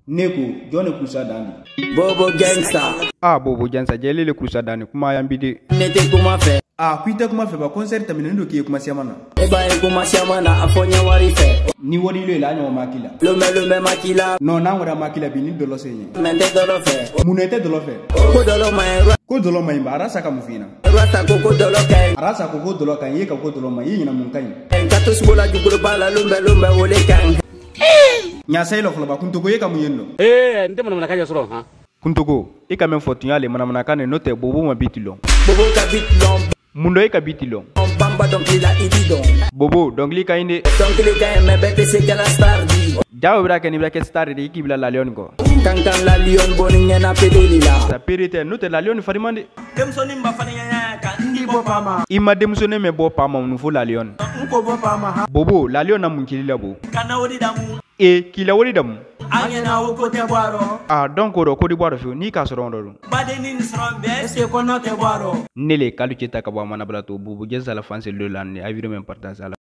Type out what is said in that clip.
Neko, John Kusa Dani. Bobo gangsta. Bobo gangsta, jeli le Kusa Dani, kuma yambidi. Nete kuma fe. Kuita kuma fe ba concert tamina ndo ki kuma siamana. Eba e kuma siamana afonya wari fe. Ni wori lo la nyo makila. Lume makila. No na ngora makila bi ni dolo senye. Mente dolo fe. Munete dolo fe. Ko dolo mai. Ko dolo mai ba arasa ka mufina. Rasta ko dolo kai. Arasa ko dolo kan ye ka ko dolo mai yina mun kan. Katus bola jugulu bala lumbe wole kan. Nya sai lo ba kuntogo ye ka muyendo. Nte mana kaja soro ha. Kuntogo, e ka men fotunya le mana kan no te bobo ma bitilon. Bobo ka bitilon. Mundo e ka bitilon. Bamba donc il a ididon. Bobo, donc li ka inde. Donc li ka me bete se kala star di. Jawo bra ke ni bra ke star di ki bila la lion ko. Kan la lion boni ngena pedeli la. Sa perite no te la lion farimande. Dem so nimba fani nya ka ndi bo pama. Ima dem so ne me bo pama nu fo la lion. Nko bo pama ha. Bobo, la lion na mun kilila bo. Kana wodi damu. Kila wori damu. Anya na wo ko te boaro. Donc ko di boaro fi ni ka soro ndo. Bade ni sron be se ko no te boaro. Nele kalu cheta ka bo mana bla to bubu je sala fanse le lan ni aviro men partage ala.